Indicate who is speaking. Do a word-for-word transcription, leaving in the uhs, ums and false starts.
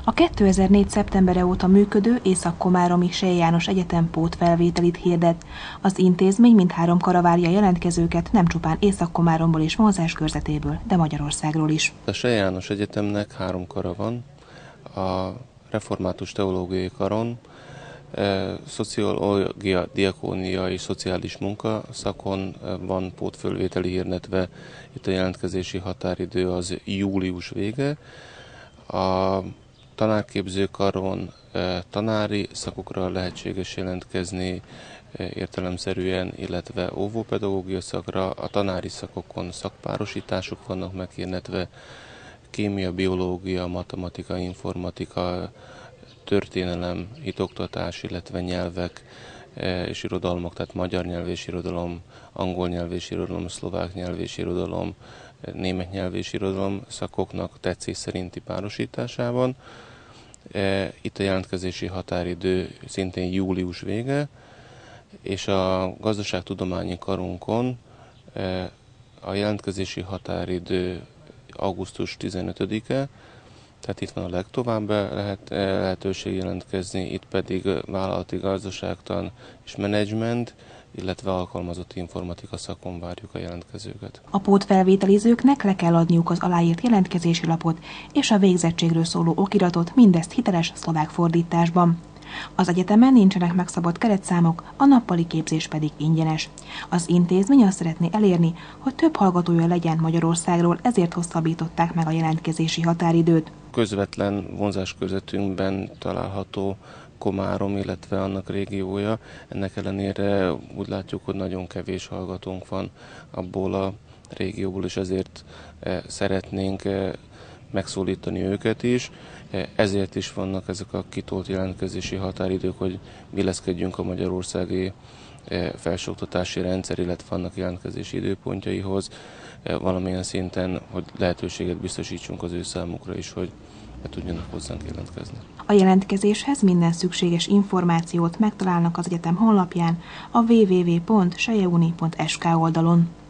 Speaker 1: A kétezer-négy szeptembere óta működő Észak-Komáromi Selye János Egyetem pótfelvételit hirdet. Az intézmény mindhárom kara várja jelentkezőket, nem csupán Észak-Komáromból és vonzás körzetéből, de Magyarországról is.
Speaker 2: A Selye János Egyetemnek három kara van. A református teológiai karon, e, szociológia, diakónia és szociális munka szakon van pótfölvételi hirdetve. Itt a jelentkezési határidő az július vége. A tanárképző karon e, tanári szakokra lehetséges jelentkezni e, értelemszerűen, illetve óvópedagógia szakra. A tanári szakokon szakpárosítások vannak meghirdetve, kémia, biológia, matematika, informatika, történelem, hitoktatás, illetve nyelvek és irodalmak, tehát magyar nyelv és irodalom, angol nyelv és irodalom, szlovák nyelv és irodalom, német nyelv és irodalom szakoknak tetszés szerinti párosításában. Itt a jelentkezési határidő szintén július vége, és a gazdaságtudományi karunkon a jelentkezési határidő augusztus tizenötödike, tehát itt van a legtovább lehet, lehetőség jelentkezni, itt pedig vállalati gazdaságtan és menedzsment, illetve alkalmazott informatika szakon várjuk a jelentkezőket.
Speaker 1: A pótfelvételizőknek le kell adniuk az aláírt jelentkezési lapot és a végzettségről szóló okiratot, mindezt hiteles szlovák fordításban. Az egyetemen nincsenek megszabott keretszámok, a nappali képzés pedig ingyenes. Az intézmény azt szeretné elérni, hogy több hallgatója legyen Magyarországról, ezért hosszabbították meg a jelentkezési határidőt.
Speaker 2: Közvetlen vonzáskörzetünkben található Komárom, illetve annak régiója. Ennek ellenére úgy látjuk, hogy nagyon kevés hallgatónk van abból a régióból, és ezért szeretnénk megszólítani őket is. Ezért is vannak ezek a kitolt jelentkezési határidők, hogy illeszkedjünk a magyarországi felsőoktatási rendszer, illetve annak jelentkezési időpontjaihoz, valamilyen szinten, hogy lehetőséget biztosítsunk az ő számukra is, hogy be tudjanak hozzánk jelentkezni.
Speaker 1: A jelentkezéshez minden szükséges információt megtalálnak az egyetem honlapján, a double-u double-u double-u pont selyeuni pont es ká oldalon.